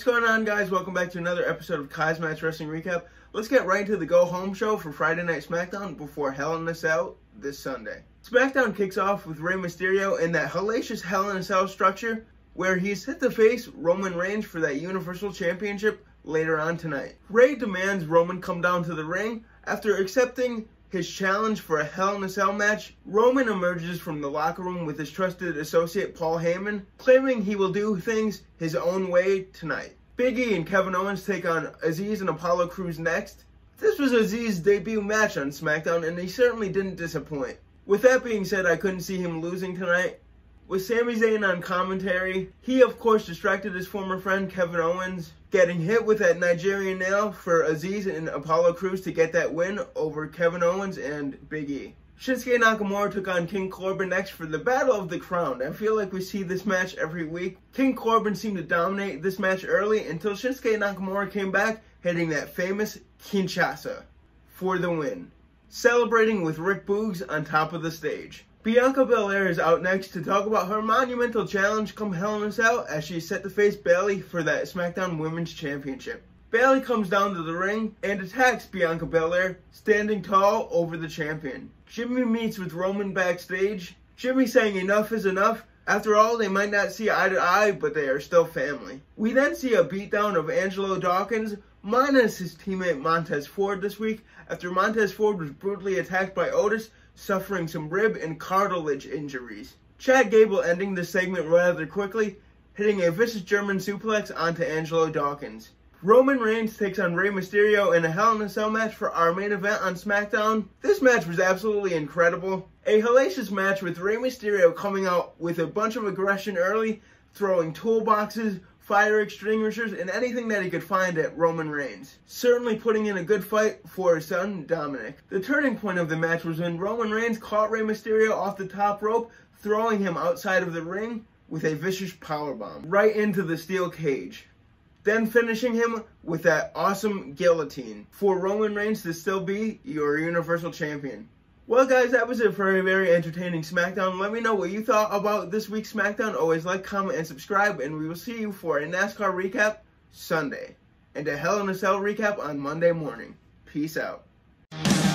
going on, guys? Welcome back to another episode of Kozmatt Wrestling Recap. Let's get right into the go-home show for Friday Night SmackDown before Hell in a Cell this Sunday. SmackDown kicks off with Rey Mysterio in that hellacious Hell in a Cell structure where he's set to face Roman Reigns for that Universal Championship later on tonight. Rey demands Roman come down to the ring. After accepting his challenge for a Hell in a Cell match, Roman emerges from the locker room with his trusted associate Paul Heyman, claiming he will do things his own way tonight. Big E and Kevin Owens take on Aziz and Apollo Crews next. This was Aziz's debut match on SmackDown, and he certainly didn't disappoint. With that being said, I couldn't see him losing tonight. With Sami Zayn on commentary, he of course distracted his former friend Kevin Owens, getting hit with that Nigerian nail for Aziz and Apollo Crews to get that win over Kevin Owens and Big E. Shinsuke Nakamura took on King Corbin next for the Battle of the Crown. I feel like we see this match every week. King Corbin seemed to dominate this match early until Shinsuke Nakamura came back, hitting that famous Kinshasa for the win, celebrating with Rick Boogs on top of the stage. Bianca Belair is out next to talk about her monumental challenge come Hell in a Cell as she is set to face Bayley for that SmackDown Women's Championship. Bayley comes down to the ring and attacks Bianca Belair, standing tall over the champion. Jimmy meets with Roman backstage. Jimmy saying enough is enough. After all, they might not see eye to eye, but they are still family. We then see a beatdown of Angelo Dawkins minus his teammate Montez Ford this week after Montez Ford was brutally attacked by Otis, suffering some rib and cartilage injuries. Chad Gable ending the segment rather quickly, hitting a vicious German suplex onto Angelo Dawkins. Roman Reigns takes on Rey Mysterio in a Hell in a Cell match for our main event on SmackDown. This match was absolutely incredible. A hellacious match with Rey Mysterio coming out with a bunch of aggression early, throwing toolboxes, fire extinguishers, and anything that he could find at Roman Reigns. Certainly putting in a good fight for his son, Dominic. The turning point of the match was when Roman Reigns caught Rey Mysterio off the top rope, throwing him outside of the ring with a vicious powerbomb right into the steel cage. Then finishing him with that awesome guillotine for Roman Reigns to still be your Universal Champion. Well, guys, that was it for a very entertaining SmackDown. Let me know what you thought about this week's SmackDown. Always like, comment, and subscribe, and we will see you for a NASCAR recap Sunday and a Hell in a Cell recap on Monday morning. Peace out.